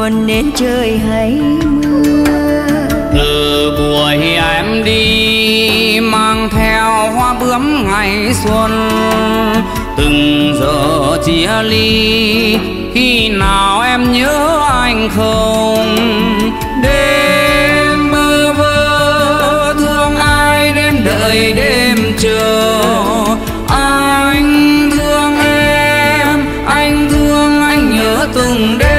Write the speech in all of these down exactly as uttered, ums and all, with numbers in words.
buồn nên trời hay mưa. Từ buổi em đi mang theo hoa bướm ngày xuân, từng giờ chia ly khi nào em nhớ anh không? Đêm mơ vơ thương ai, đêm đợi đêm chờ. Anh thương em, anh thương anh nhớ từng đêm.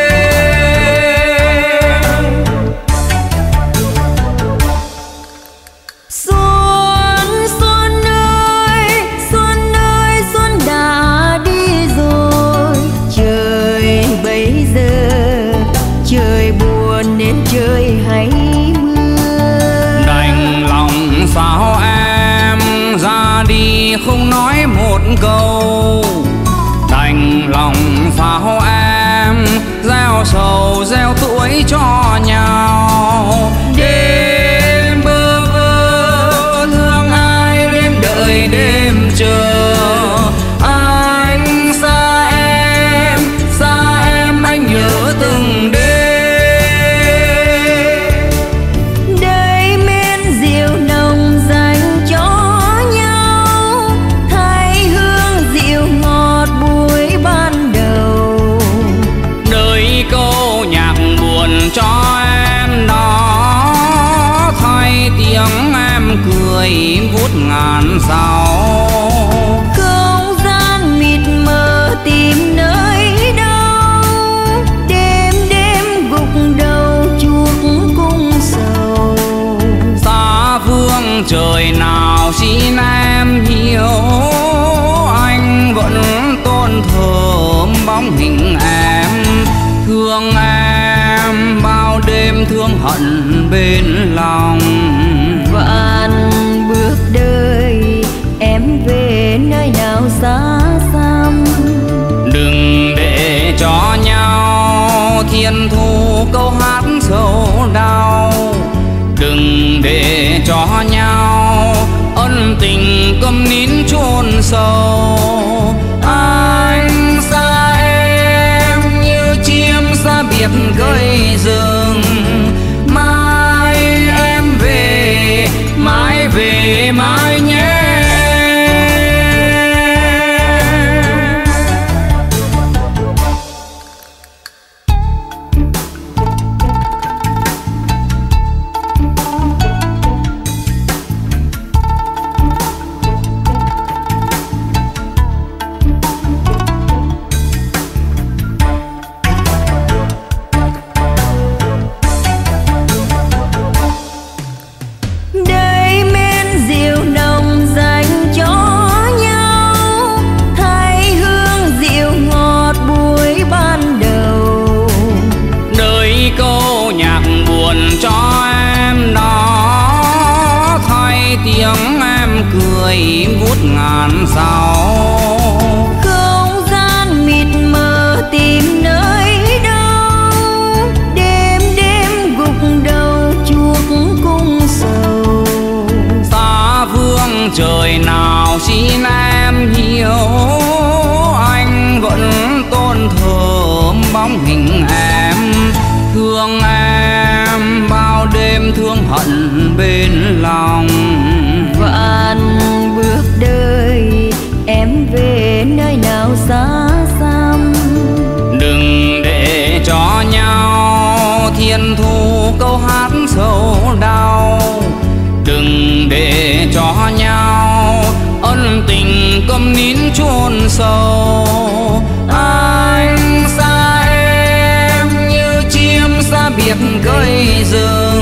Xuân xuân ơi, xuân ơi, xuân đã đi rồi. Trời bây giờ trời buồn nên trời hay mưa. Đành lòng sao em ra đi không nói một câu. Đành lòng sao em gieo sầu gieo tuổi cho nhau. Đêm bơ vơ thương ai, đêm đợi đêm chờ. Anh xa em, xa em anh nhớ từng đêm. Đây men rượu nồng dành cho nhau, thay hương rượu ngọt buổi ban đầu. Đời câu nhạc buồn cho em đó, thay tiếng em cười vút ngàn sao. Không gian mịt mờ tìm nơi đâu, đêm đêm gục đầu chuộc cung sầu. Xa phương trời nào xin em hiểu, anh vẫn tôn thờ bóng hình em. Thương em bao đêm thương hận bên lòng. Vạn bước đời em về nơi nào xa xăm. Đừng để cho nhau thiên thu câu hát sầu đau. Đừng để cho nhau ân tình câm nín chôn sâu. Anh xa em như chim xa biệt cây rừng. Mai em về, mai về mai nhé. Đây men rượu nồng dành cho nhau, thay hương rượu ngọt buổi ban đầu. Đời câu nhạc buồn cho em đó, thay tiếng em cười vút ngàn sao. Không gian mịt mờ tìm nơi đâu, đêm đêm gục đầu chuộc cung sầu. Xa phương trời nào xin em hiểu, anh vẫn tôn thờ bóng hình em. Thương em bao đêm thương hận bên lòng. Vạn bước đời em về nơi nào xa xăm. Đừng để cho nhau thiên thu câu hát sầu đau. Đừng để cho nhau ân tình câm nín chôn sâu. Anh xa em như chim xa biệt cây rừng.